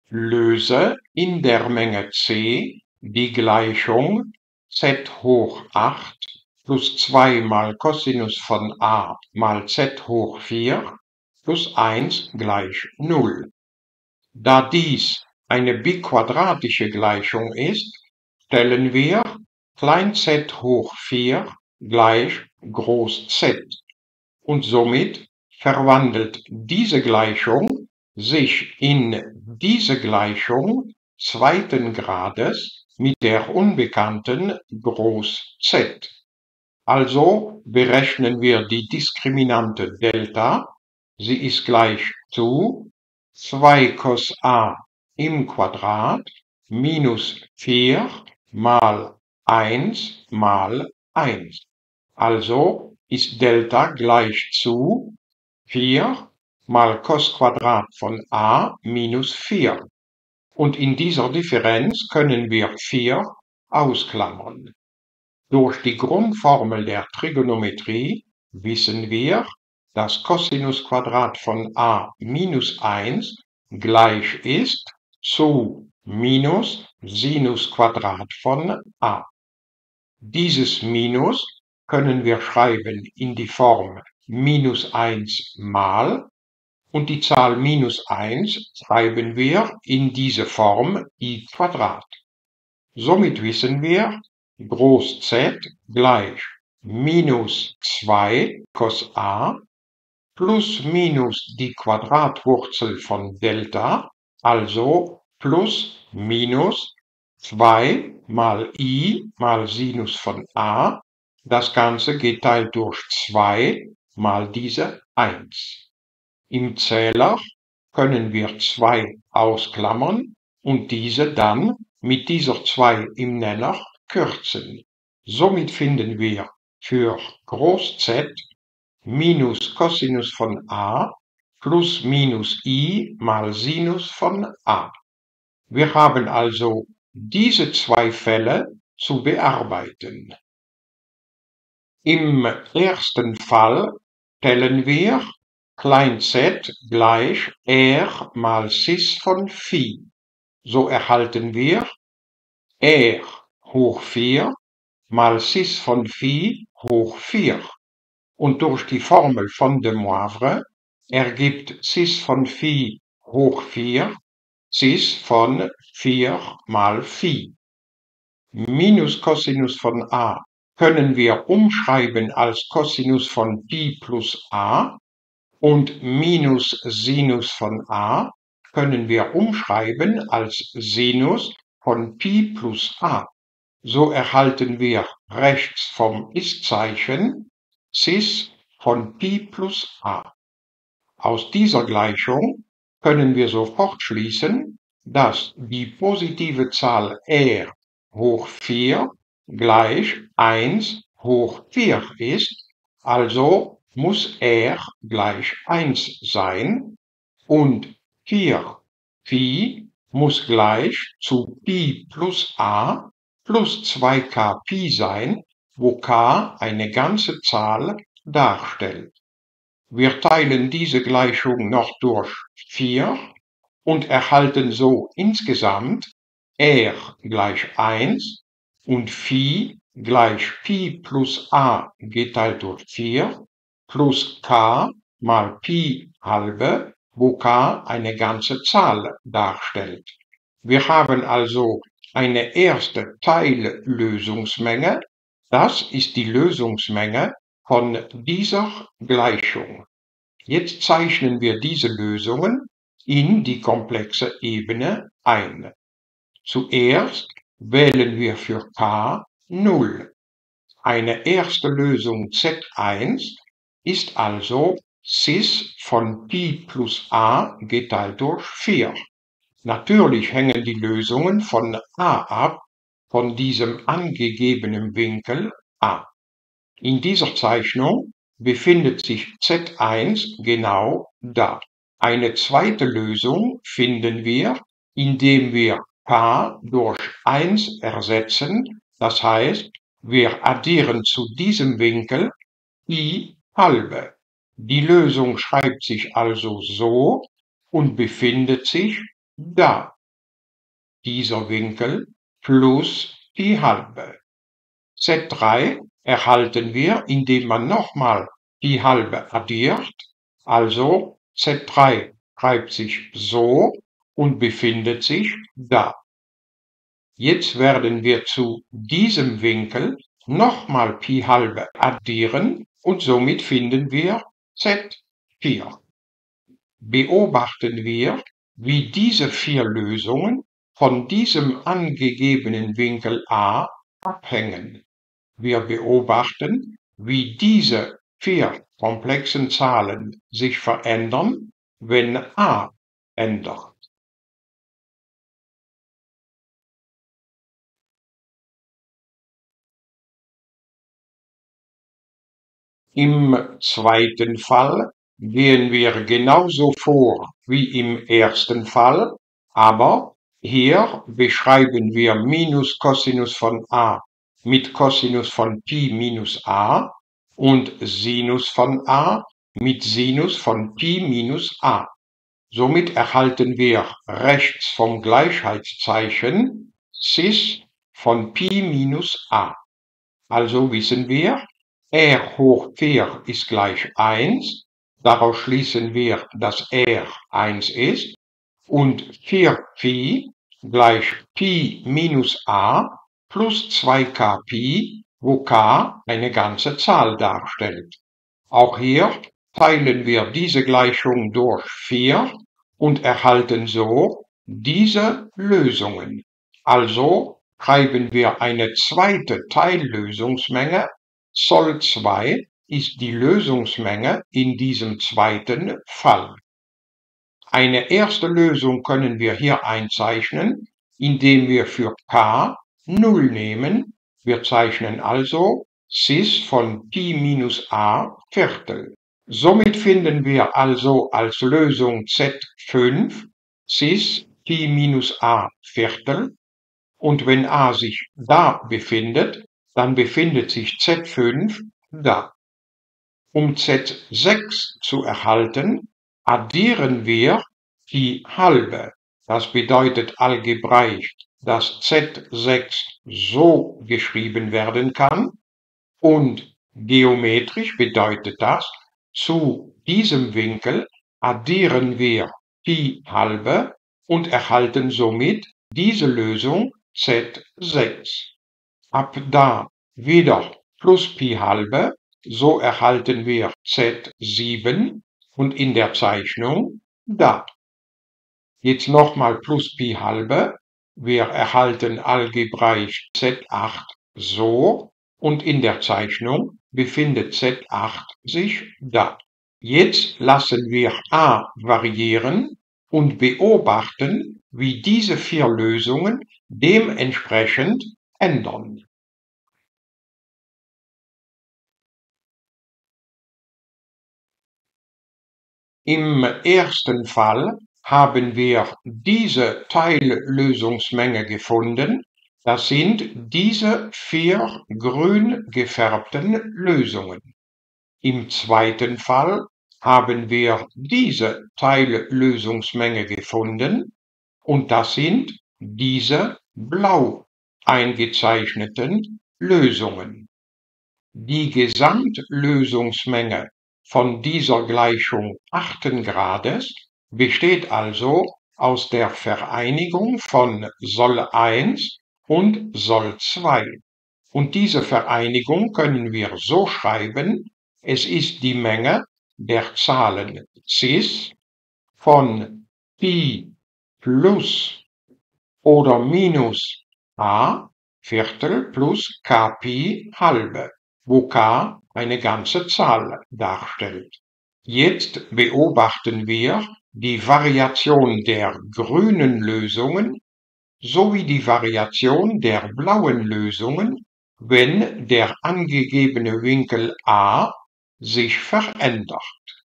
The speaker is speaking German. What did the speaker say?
Löse in der Menge C die Gleichung z hoch 8 plus 2 mal Cosinus von a mal z hoch 4 plus 1 gleich 0. Da dies eine biquadratische Gleichung ist, stellen wir klein z hoch 4 gleich groß Z und somit verwandelt diese Gleichung sich in diese Gleichung zweiten Grades mit der unbekannten groß Z. Also berechnen wir die Diskriminante Delta. Sie ist gleich zu 2 cos a im Quadrat minus 4 mal 1 mal 1. Also ist Delta gleich zu 4 mal cos Quadrat von a minus 4. Und in dieser Differenz können wir 4 ausklammern. Durch die Grundformel der Trigonometrie wissen wir, dass Cosinus Quadrat von a minus 1 gleich ist zu minus Sinus Quadrat von a. Dieses Minus können wir schreiben in die Form minus 1 mal und die Zahl minus 1 schreiben wir in diese Form i Quadrat. Somit wissen wir, groß Z gleich minus 2 cos a plus minus die Quadratwurzel von Delta, also plus minus 2 mal i mal Sinus von a. Das Ganze geteilt durch 2 mal diese 1. Im Zähler können wir 2 ausklammern und diese dann mit dieser 2 im Nenner kürzen. Somit finden wir für groß Z minus Cosinus von a plus minus i mal Sinus von a. Wir haben also diese zwei Fälle zu bearbeiten. Im ersten Fall stellen wir klein z gleich r mal cis von phi. So erhalten wir r hoch 4 mal cis von phi hoch 4. Und durch die Formel von de Moivre ergibt cis von phi hoch 4 cis von 4 mal phi. Minus Cosinus von a können wir umschreiben als Cosinus von pi plus a und minus Sinus von a können wir umschreiben als Sinus von pi plus a. So erhalten wir rechts vom Ist-Zeichen cis von pi plus a. Aus dieser Gleichung können wir sofort schließen, dass die positive Zahl r hoch 4 gleich 1 hoch 4 ist, also muss r gleich 1 sein und 4 Phi muss gleich zu Pi plus a plus 2k Pi sein, wo k eine ganze Zahl darstellt. Wir teilen diese Gleichung noch durch 4 und erhalten so insgesamt r gleich 1 und Phi gleich Pi plus a geteilt durch 4 plus k mal Pi halbe, wo k eine ganze Zahl darstellt. Wir haben also eine erste Teillösungsmenge. Das ist die Lösungsmenge von dieser Gleichung. Jetzt zeichnen wir diese Lösungen in die komplexe Ebene ein. Zuerst wählen wir für k 0. Eine erste Lösung Z1 ist also cis von Pi plus a geteilt durch 4. Natürlich hängen die Lösungen von a ab, von diesem angegebenen Winkel a. In dieser Zeichnung befindet sich Z1 genau da. Eine zweite Lösung finden wir, indem wir k durch 1 ersetzen, das heißt, wir addieren zu diesem Winkel i halbe. Die Lösung schreibt sich also so und befindet sich da. dieser Winkel plus Pi halbe. Z3 erhalten wir, indem man nochmal Pi halbe addiert, also Z3 schreibt sich so und befindet sich da. Jetzt werden wir zu diesem Winkel nochmal Pi halbe addieren und somit finden wir Z4. Beobachten wir, wie diese 4 Lösungen von diesem angegebenen Winkel a abhängen. Wir beobachten, wie diese 4 komplexen Zahlen sich verändern, wenn a ändert. Im zweiten Fall gehen wir genauso vor wie im ersten Fall, aber hier beschreiben wir minus Cosinus von a mit Cosinus von Pi minus a und Sinus von a mit Sinus von Pi minus a. Somit erhalten wir rechts vom Gleichheitszeichen Cis von Pi minus a. Also wissen wir, r hoch 4 ist gleich 1, daraus schließen wir, dass r 1 ist, und 4π gleich Pi minus a plus 2k Pi, wo k eine ganze Zahl darstellt. Auch hier teilen wir diese Gleichung durch 4 und erhalten so diese Lösungen. Also schreiben wir eine zweite Teillösungsmenge. Sol 2 ist die Lösungsmenge in diesem zweiten Fall. Eine erste Lösung können wir hier einzeichnen, indem wir für k 0 nehmen. Wir zeichnen also Cis von Pi minus a Viertel. Somit finden wir also als Lösung Z5 Cis Pi minus a Viertel. Und wenn a sich da befindet, dann befindet sich Z5 da. Um Z6 zu erhalten, addieren wir Pi halbe. Das bedeutet algebraisch, dass Z6 so geschrieben werden kann und geometrisch bedeutet das, zu diesem Winkel addieren wir Pi halbe und erhalten somit diese Lösung Z6. Ab da wieder plus Pi halbe, so erhalten wir Z7 und in der Zeichnung da. Jetzt nochmal plus Pi halbe, wir erhalten algebraisch Z8 so und in der Zeichnung befindet Z8 sich da. Jetzt lassen wir a variieren und beobachten, wie diese 4 Lösungen dementsprechend ändern. Im ersten Fall haben wir diese Teillösungsmenge gefunden. Das sind diese 4 grün gefärbten Lösungen. Im zweiten Fall haben wir diese Teillösungsmenge gefunden und das sind diese blau eingezeichneten Lösungen. Die Gesamtlösungsmenge von dieser Gleichung 8. Grades besteht also aus der Vereinigung von Sol 1 und Sol 2. Und diese Vereinigung können wir so schreiben, es ist die Menge der Zahlen Cis von Pi plus oder minus a Viertel plus kpi halbe, wo k eine ganze Zahl darstellt. Jetzt beobachten wir die Variation der grünen Lösungen sowie die Variation der blauen Lösungen, wenn der angegebene Winkel a sich verändert.